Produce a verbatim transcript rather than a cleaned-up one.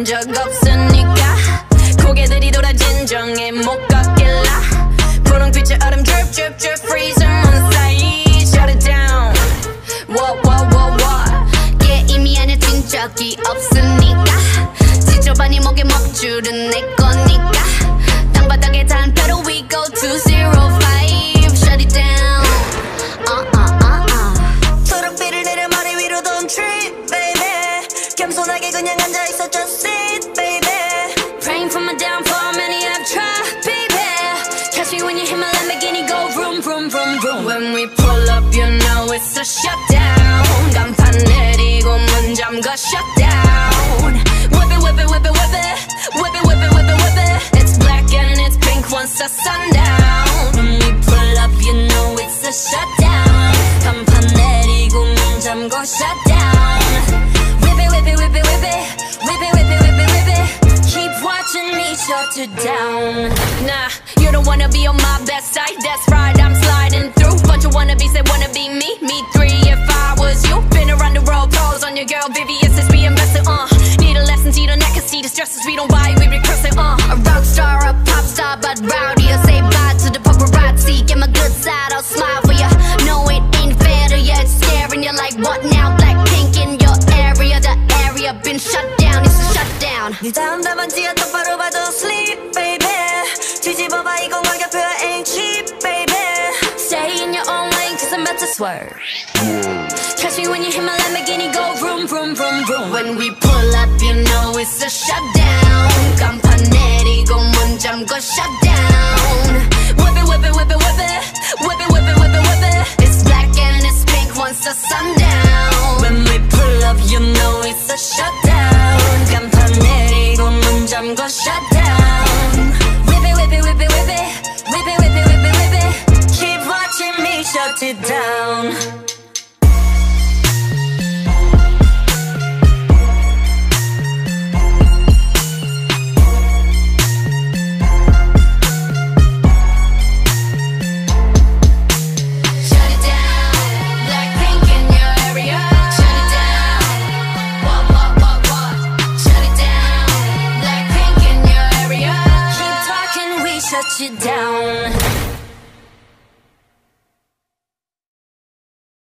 본 적 없으니까 고개들이 돌아 진정해 못 걷길라 분홍빛의 얼음 drip drip drip freezing on side shut it down what what what what 게임이 안에 뛴 적이 없으니까 지저분이 목에 먹줄은 내 거니까 땅바닥에 단표로 we go to zero five shut it down uh uh uh uh 초록빛을 내려 머리 위로 don't trip baby 겸손하게 그냥 앉아있어 just sit baby praying for my downfall many have tried baby catch me when you hit my Lamborghini go vroom vroom vroom vroom when we pull up you know it's a shutdown 간판 내리고 문 잠궈 shutdown whip it whip it whip it whip it whip it whip it whip it whip it it's black and it's pink once the sundown when we pull up you know it's a shutdown 간판 내리고 문 잠궈 shutdown whip it whip it whip it whip it whip it whip it whip it whip it keep watching me shut it down nah you don't wanna be on my best side that's right I'm sliding through bunch of wannabes that wanna be me me three if I was you been around the world pose on your girl V V S is being invested uh need a lesson see the neck and see the stresses we don't buy we recurse it uh a rock star a pop star but rowdy I say bye to the paparazzi get my good side I'll smile for ya no it ain't fair to ya it's scaring you like what now blackpink in your area the area been shut down it's a shutdown 네 다음 답안지야 똑바로 봐도 sleep baby 뒤집어봐 이건 가격표야 ain't cheap baby stay in your own lane cause I'm about to swerve catch me when you hit my Lamborghini go vroom vroom vroom vroom when we pull up you know it's a shutdown 간판 내리고 문 잠궈 shutdown whip it whip it whip it whip it whip it whip it whip it whip it it's black and it's pink once the sundown